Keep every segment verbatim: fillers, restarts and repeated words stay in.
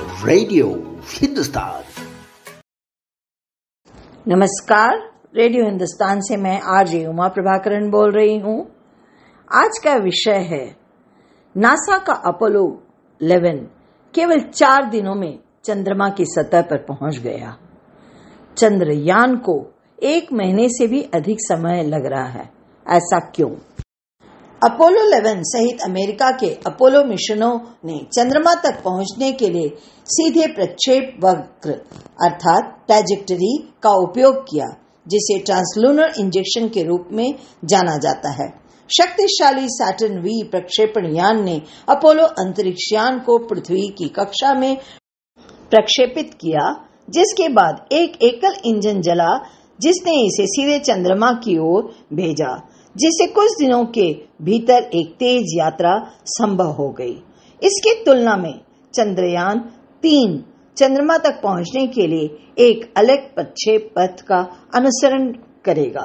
Radio Hindustan. नमस्कार, radio Hindustan से मैं आरजे उमा प्रभाकरण बोल रही हूँ। आज का विषय है नासा का अपोलो ग्यारह केवल चार दिनों में चंद्रमा की सतह पर पहुंच गया। चंद्रयान को एक महीने से भी अधिक समय लग रहा है। ऐसा क्यों? अपोलो ग्यारह सहित अमेरिका के अपोलो मिशनों ने चंद्रमा तक पहुंचने के लिए सीधे प्रक्षेप वक्र अर्थात ट्रैजेक्टरी का उपयोग किया, जिसे ट्रांसलूनर इंजेक्शन के रूप में जाना जाता है। शक्तिशाली सैटर्न वी प्रक्षेपण यान ने अपोलो अंतरिक्ष यान को पृथ्वी की कक्षा में प्रक्षेपित किया, जिसके बाद एक एकल इंजन जला, जिसने इसे सीधे चंद्रमा की ओर भेजा, जिससे कुछ दिनों के भीतर एक तेज यात्रा संभव हो गई। इसकी तुलना में चंद्रयान तीन चंद्रमा तक पहुंचने के लिए एक अलग प्रक्षेप पथ का अनुसरण करेगा।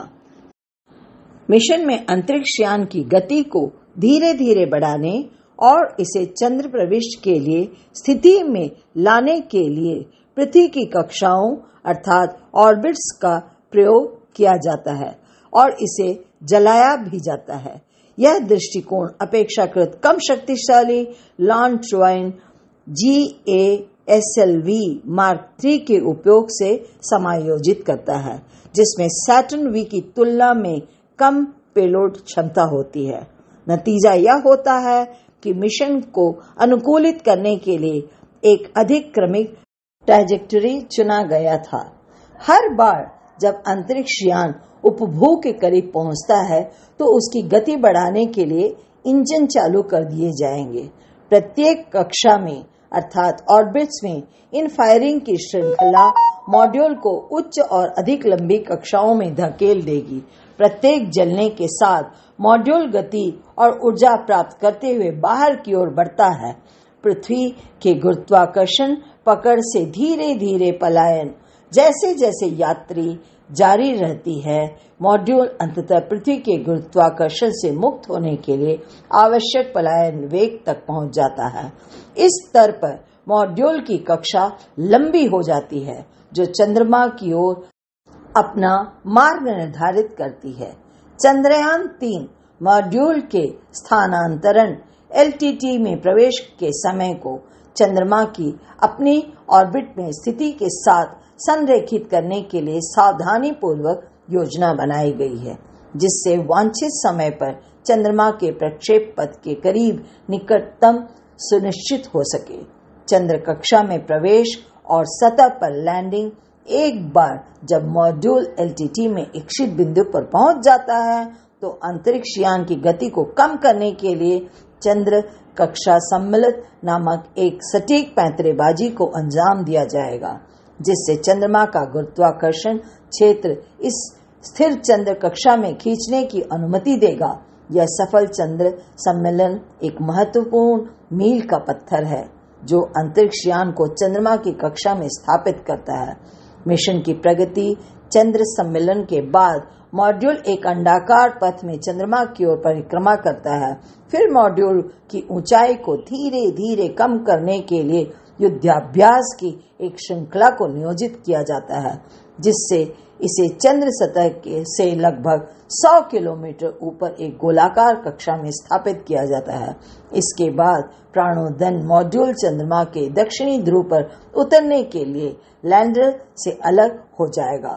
मिशन में अंतरिक्ष यान की गति को धीरे धीरे बढ़ाने और इसे चंद्र प्रविष्ट के लिए स्थिति में लाने के लिए पृथ्वी की कक्षाओं अर्थात ऑर्बिट्स का प्रयोग किया जाता है और इसे जलाया भी जाता है। यह दृष्टिकोण अपेक्षाकृत कम शक्तिशाली लॉन्च ट्वाइन G A S L V mark three के उपयोग से समायोजित करता है, जिसमें सैटर्न वी की तुलना में कम पेलोड क्षमता होती है। नतीजा यह होता है कि मिशन को अनुकूलित करने के लिए एक अधिक क्रमिक ट्रैजेक्टरी चुना गया था। हर बार जब अंतरिक्ष यान उपभू के करीब पहुंचता है तो उसकी गति बढ़ाने के लिए इंजन चालू कर दिए जाएंगे। प्रत्येक कक्षा में अर्थात ऑर्बिट्स में इन फायरिंग की श्रृंखला मॉड्यूल को उच्च और अधिक लंबी कक्षाओं में धकेल देगी। प्रत्येक जलने के साथ मॉड्यूल गति और ऊर्जा प्राप्त करते हुए बाहर की ओर बढ़ता है। पृथ्वी के गुरुत्वाकर्षण पकड़ से धीरे धीरे पलायन जैसे जैसे यात्री जारी रहती है, मॉड्यूल अंततः पृथ्वी के गुरुत्वाकर्षण से मुक्त होने के लिए आवश्यक पलायन वेग तक पहुंच जाता है। इस स्तर पर मॉड्यूल की कक्षा लंबी हो जाती है, जो चंद्रमा की ओर अपना मार्ग निर्धारित करती है। चंद्रयान तीन मॉड्यूल के स्थानांतरण एल टी टी में प्रवेश के समय को चंद्रमा की अपनी ऑर्बिट में स्थिति के साथ संरेखित करने के लिए सावधानी पूर्वक योजना बनाई गई है, जिससे वांछित समय पर चंद्रमा के प्रक्षेप पथ के करीब निकटतम सुनिश्चित हो सके। चंद्र कक्षा में प्रवेश और सतह पर लैंडिंग एक बार जब मॉड्यूल एल टी टी में इच्छित बिंदु पर पहुंच जाता है तो अंतरिक्ष यान की गति को कम करने के लिए चंद्र कक्षा सम्मिलित नामक एक सटीक पैंतरेबाजी को अंजाम दिया जाएगा, जिससे चंद्रमा का गुरुत्वाकर्षण क्षेत्र इस स्थिर चंद्र कक्षा में खींचने की अनुमति देगा। यह सफल चंद्र सम्मेलन एक महत्वपूर्ण मील का पत्थर है, जो अंतरिक्ष यान को चंद्रमा की कक्षा में स्थापित करता है। मिशन की प्रगति चंद्र सम्मेलन के बाद मॉड्यूल एक अंडाकार पथ में चंद्रमा की ओर परिक्रमा करता है। फिर मॉड्यूल की ऊंचाई को धीरे धीरे कम करने के लिए युद्धाभ्यास की एक श्रृंखला को नियोजित किया जाता है, जिससे इसे चंद्र सतह के से लगभग सौ किलोमीटर ऊपर एक गोलाकार कक्षा में स्थापित किया जाता है। इसके बाद प्राणोदन मॉड्यूल चंद्रमा के दक्षिणी ध्रुव पर उतरने के लिए लैंडर से अलग हो जाएगा।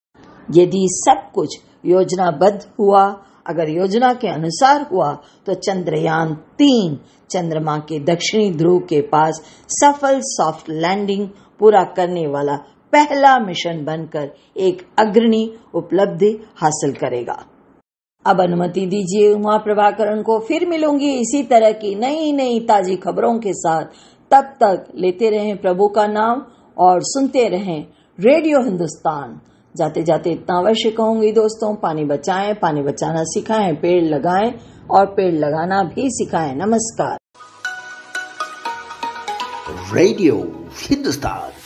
यदि सब कुछ योजनाबद्ध हुआ, अगर योजना के अनुसार हुआ, तो चंद्रयान तीन चंद्रमा के दक्षिणी ध्रुव के पास सफल सॉफ्ट लैंडिंग पूरा करने वाला पहला मिशन बनकर एक अग्रणी उपलब्धि हासिल करेगा। अब अनुमति दीजिए उमा प्रभाकरण को फिर मिलूंगी इसी तरह की नई नई ताजी खबरों के साथ। तब तक लेते रहें प्रभु का नाम और सुनते रहें रेडियो हिंदुस्तान। जाते जाते इतना अवश्य कहूंगी दोस्तों, पानी बचाएं, पानी बचाना सिखाएं, पेड़ लगाएं और पेड़ लगाना भी सिखाएं। नमस्कार। रेडियो हिंदुस्तान।